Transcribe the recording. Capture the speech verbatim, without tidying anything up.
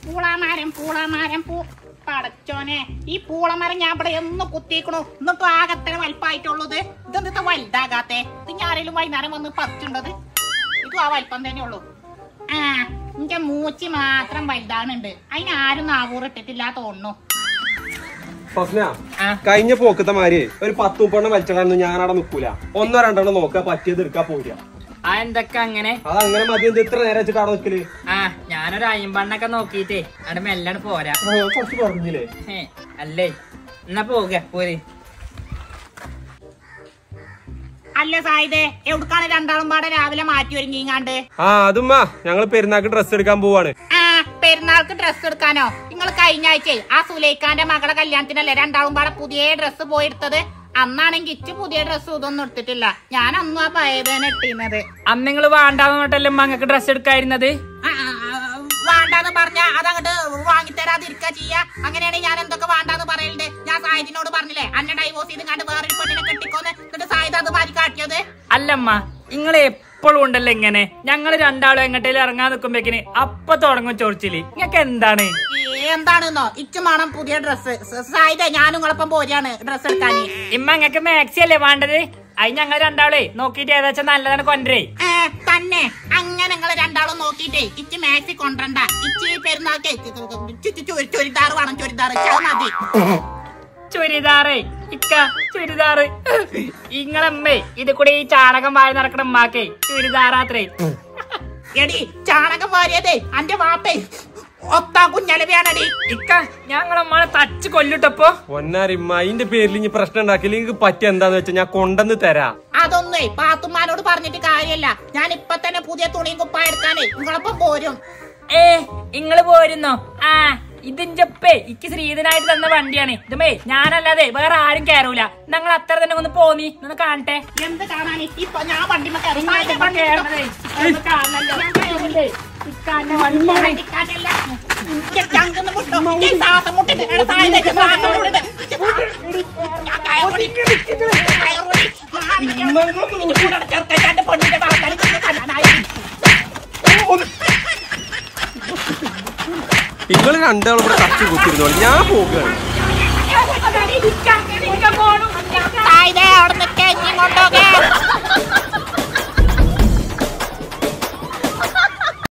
പൂളാമാരം പൂളാമാരം പൂ പടച്ചോനെ ഈ പൂളമരം ഞാൻ ഇവിടെ എന്ന് കുത്തിക്കണു എന്നിട്ടും ആകത്തെ വലിപ്പായിട്ടുള്ളത് ഇതെന്താ വലുതാകാത്തെ ഇത് ഞാരേലും വൈകുന്നേരം വന്ന് പറിച്ചുണ്ടത് ഇതും ആ വലിപ്പം തന്നെ ഉള്ളു. ആ എന്റെ മൂച്ചി മാത്രം വലുതാണുണ്ട് അതിനാരും നാവൂറിട്ടിട്ടില്ല തോന്നുന്നു. കഴിഞ്ഞ പോക്കത്തെ മാതിരി ഒരു പത്ത് മുപ്പെണ്ണം വലിച്ചിടാനൊന്നും ഞാനവിടെ നിക്കൂല. ഒന്നോ രണ്ടെണ്ണം നോക്കുക പറ്റിയത് എടുക്കാൻ പോരില്ല. ആ എന്തൊക്കെ അങ്ങനെ അതങ്ങനെ മതി. ഇത്ര നേരം വെച്ചിട്ട് അവിടെ നിക്കല്? ആ ഞാനൊരു അയ്യമ്പണ്ണൊക്കെ നോക്കിട്ടേ അവിടെ മെല്ലാണ് പോരാ. കുറച്ച് പറഞ്ഞില്ലേ? അല്ലേ എന്നാ പോക പോര്. അല്ല സായിദേ എവിടുക്കാണ് രണ്ടാളും പാടെ രാവിലെ മാറ്റി ഒരുങ്ങിങ്ങാണ്ട്? ആ അതുമ്മ ഞങ്ങള് പെരുന്നാൾക്ക് ഡ്രസ് എടുക്കാൻ പോവാണ്. ആ പെരുന്നാൾക്ക് ഡ്രസ് എടുക്കാനോ? നിങ്ങൾ കഴിഞ്ഞ ആഴ്ച ആ സുലൈഖാന്റെ മകളെ കല്യാണത്തിനല്ലേ രണ്ടാളും പാടെ പുതിയ ഡ്രസ്സ് പോയി എടുത്തത്? അന്നാണെങ്കിൽ ഇച്ച് പുതിയ ഡ്രസ്സ് ഇതൊന്നും എടുത്തിട്ടില്ല. ഞാൻ അന്നും ആ പഴയതന്നെ ഇട്ടിരുന്നത്. അന്ന് നിങ്ങള് വേണ്ടാന്നോട്ടല്ലേ മങ്ങക്ക് ഡ്രസ് എടുക്കായിരുന്നത്? വേണ്ടാന്ന് പറഞ്ഞാ അതങ്ങോട്ട് വാങ്ങിത്തരാതിരിക്ക ചെയ്യാ. അങ്ങനെയാണെങ്കിൽ ഞാൻ എന്തൊക്കെ വേണ്ടാന്ന് പറയലുണ്ട്. ഞാൻ സായിദിനോട് പറഞ്ഞില്ലേ അന്നെ ഡൈവോഴ്സ് ചെയ്ത് കണ്ട് വേറൊരു പെണ്ണിനെ കെട്ടിക്കോന്ന്. എന്നിട്ട് സായിദ് അത് മാറ്റി കാട്ടിയത്. അല്ലമ്മ നിങ്ങള് എപ്പോഴും ഉണ്ടല്ലോ ഇങ്ങനെ. ഞങ്ങള് രണ്ടാളും എങ്ങോട്ടേലും ഇറങ്ങാൻ നിക്കുമ്പോക്കിന് അപ്പൊ തുടങ്ങും ചൊറിച്ചില്. നിങ്ങക്ക് എന്താണ്? എന്താണെന്നോ ഇച്ചും വേണം പുതിയ ഡ്രസ്സ്. സായിദേ ഞാനും നിങ്ങളൊപ്പം പോരാണ് ഡ്രസ്സ് എടുക്കാൻ. ഇമ്മ നിങ്ങക്ക് മാക്സി അല്ലേ വേണ്ടത്? അത് ഞങ്ങൾ രണ്ടാളേ നോക്കിട്ട് ഏതാച്ചാ നല്ലതാണ് കൊണ്ടേ. തന്നെ അങ്ങനെ നിങ്ങൾ രണ്ടാളും നോക്കിട്ടേ ഇച്ച് മാക്സി കൊണ്ടണ്ട. ഇച്ച് പെരുന്നാൾക്ക് ചുരിദാർ വേണം. ചുരിദാർ മതി. ചുരിദാറ് ഇക്ക ചുരിദാറ്. ഇങ്ങളമ്മേ ഇത് കൂടെ ഈ ചാണകം വാരി നടക്കണ ഉമ്മാക്കേ ചുരിദാറാത്രേ. എടി ചാണകം വാരിയതേ അന്റെ വാപ്പേ ഒത്താ കുഞ്ഞലവിയാണടി. ഇക്ക ഞങ്ങളമ്മളെ തച്ച് കൊല്ലിട്ടപ്പോ ഒന്നാരിമ്മ അതിന്റെ പേരിൽ ഇനി പ്രശ്നം ഉണ്ടാക്കില്ല. നിങ്ങൾക്ക് പറ്റിയ എന്താന്ന് വെച്ചാൽ ഞാൻ കൊണ്ടെന്ന് തരാം. അതൊന്നേ പാത്തുമ്മാനോട് പറഞ്ഞിട്ട് കാര്യല്ല. ഞാൻ ഇപ്പൊ തന്നെ പുതിയ തുണിയും കുപ്പായ എടുക്കാനേ നിങ്ങളൊപ്പം പോരും. ഏ ഇങ്ങള് പോരുന്നോ? ആ ഇതിഞ്ചപ്പേ ഇക്ക് ശ്രീധനായിട്ട് തന്ന വണ്ടിയാണ് ഇതുമേ. ഞാനല്ലാതെ വേറെ ആരും കയറൂല. ഞങ്ങൾ അത്ര തന്നെ ഒന്ന് പോന്നി ഒന്ന് കാണട്ടെ. എന്ത് കാണാൻ? ഇപ്പൊ ഞാൻ വണ്ടി നിങ്ങൾ രണ്ടാളും ഇവിടെ കച്ചു കുത്തിരുന്നോളൂ. ഞാൻ പോകുകയാണ്. അവിടെ നിൽക്കാൻ